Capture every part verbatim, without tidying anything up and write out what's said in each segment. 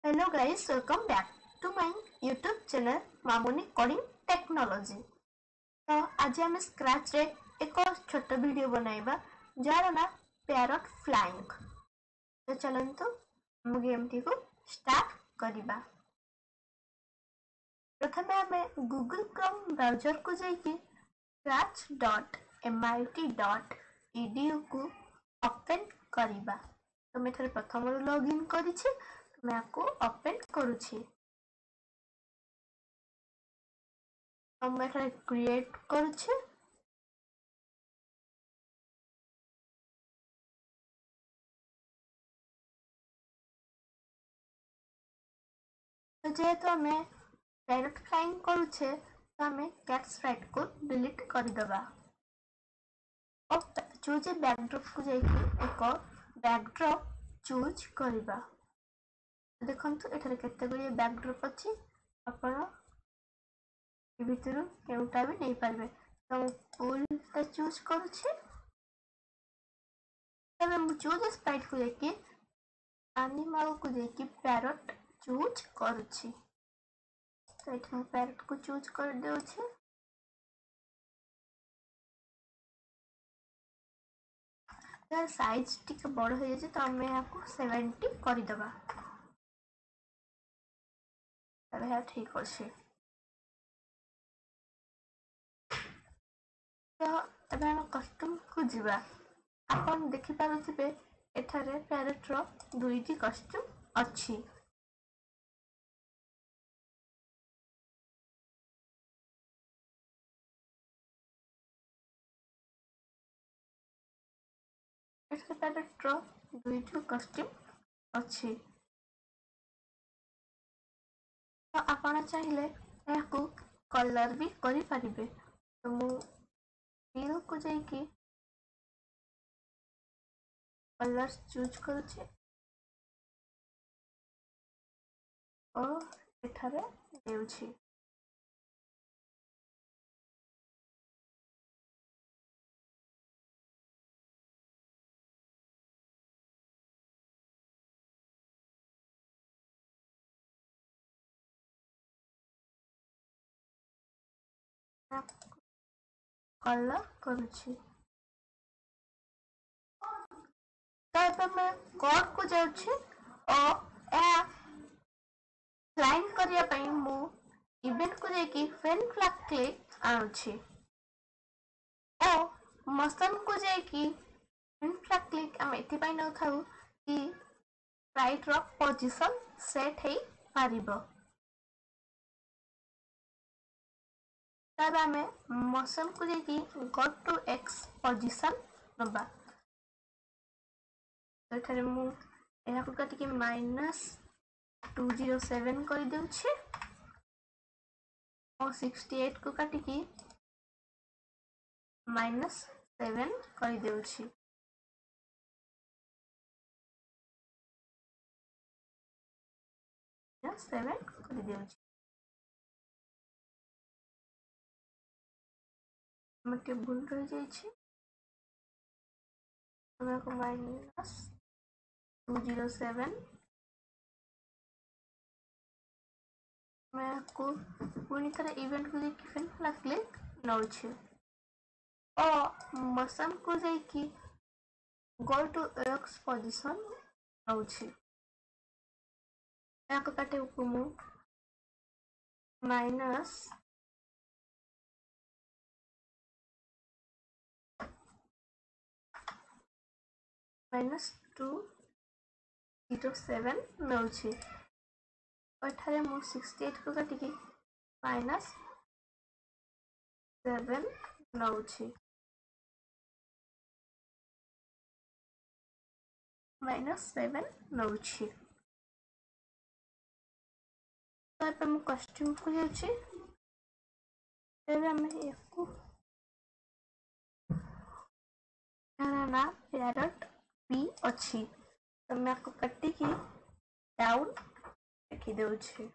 Hello guys, welcome back to my YouTube channel Mamuni Coding Technology। तो आज आम scratch रे एक छोट वीडियो बनाइबा जार ना पैरट फ्लाइंग। तो चलंतु हम गेम टी को स्टार्ट करिबा। प्रथमे आमे गूगल क्रोम ब्राउजर को जाइए Scratch dot M I T dot E D U को ओपन करिबा। तो मैं थोड़े प्रथम लॉगिन करिछि मैं आपको ओपन करूछि। तो मैं थोड़े क्रिएट करूछि। तो जेहेतु आमे पैरट फ्लाइंग करूछे तो आमे कैट स्प्राइट को डिलीट कर दबा। और चूज बैकड्रॉप को जाइए एक बैकड्रॉप चूज करिबा। देखंतु एठारे केते गुडी बैकड्रॉप अछि आपण भितरु केउटा भी नहीं पारबे। तो फुल ता चूज करूछि। तबे मु चूज स्प्राइट को जाइए एनिमल को जाइए पैरट चूज करूछि। तो एठा मैं पैरट को चूज कर देउछि। तो साइज टिके बड़ हो जाय तो हमें आपको सेवेंटी कर दबा। तबे है ठीक अछि। तो एबे हम कस्टम को जिबा। आपन देखि पारुथिबे एठारे पैरट रो दुईटी कस्टम अछि। एठारे पैरट रो दुईटी कस्टम अछि। तो आपण चाहिले याकू कलर भी करि पारिबे। तो मु फिल को जाई कि कलर चूज करूछि और एठारे देउछि। कलर करूछि। तो मैं कोड को जाउछि और ए फ्लाइंग करिया पई मु इवेंट को जाइए फेन फ्लैग क्लिक आनुछि। ओ मौसम को जाइए फेन फ्लैग क्लिक हम एथि पई न थाउ कि राइट रो पोजीशन सेट हे पारिबो। तब हमें मौसम को जाइए गो टू एक्स पोजीशन नबा। तो एठारे मु एहा को काटि कि माइनस टू जीरो सेवन कर देउछि और सिक्सटी एट को काटि कि माइनस सेवन कर देउछि। सेवन कर देउछि। मते भूल रह जाय छी। हमरा को माइनस टू जीरो सेवन मैं आपको पूरी तरह इवेंट को देखिए फिर फ्लैग क्लिक नौछि और मौसम को जाइए गो टू एक्स पोजीशन नौछि। यहाँ को काटे को मु minus minus two zero seven नौछि। अठारे मु सिक्सटी एट को काटि कि माइनस सेवन नौछि। माइनस सेवन नौछि। तो पे मु कस्टम को जाउछि। एबे हम एको ना पैरट भी अछि। तो मैं आपको कट्टी की डाउन लिखि देउछि।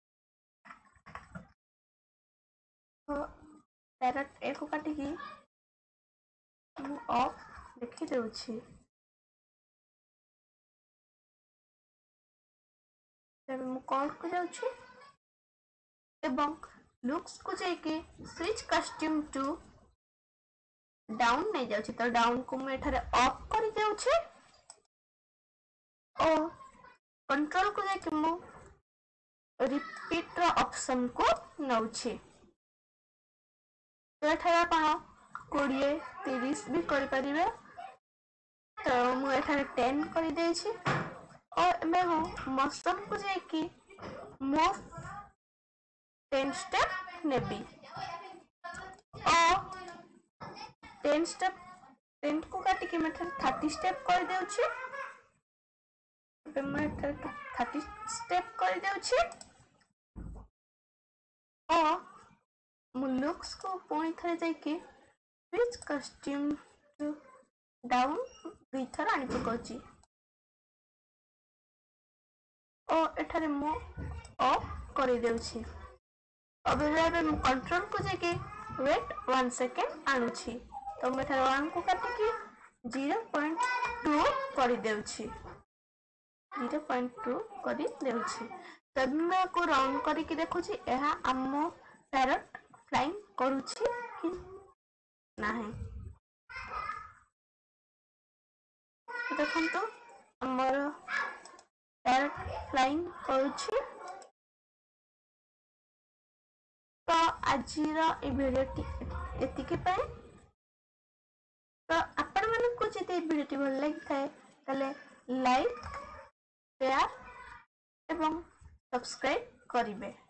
तो पैरट एको काटि की मु ऑफ लिखि देउछि। ତେବେ ମୁଁ କୋड को जाउछि एवं लुक्स को जाइके स्विच कस्ट्यूम टू डाउन नहीं जाउछि तो डाउन को मैं एठारे ऑफ करि जाउछि और कंट्रोल को जाइके मु रिपीट रो ऑप्शन को नउछि तो एठारे आपण बीस तीस भी कर परिबे तो मु एठारे दस कर देछि और मैं हूँ मोशन को जाइके मूव दस स्टेप नेबी और दस स्टेप दस को काटी के मैं तीस स्टेप कर देउछि मैं तीस स्टेप कर देउछि और मु लुक्स को पुणी थरे जाइके स्विच कस्ट्यूम टू डाउन दुई थर आनी पकाउछि और एठारे मु ऑफ कर देउछि अब एबे मु कंट्रोल को जाके वेट वन सेकेंड आनुछि तो मैं एठारे वन को काटी के ज़ीरो पॉइंट टू कर देउछि ज़ीरो पॉइंट टू कर देउछि तब मैं को राउंड करके देखुछि एहा आम पैरट फ्लाइंग करूछि कि नाही देखंतु हमर पैरट फ्लाइंग करूछि तो आजिर ए भिडियोटी एतिके पाए तो आपण मानकु जदि ए भिडियोटी भल लागि थाए तले लाइक शेयर एवं सब्सक्राइब करिवे।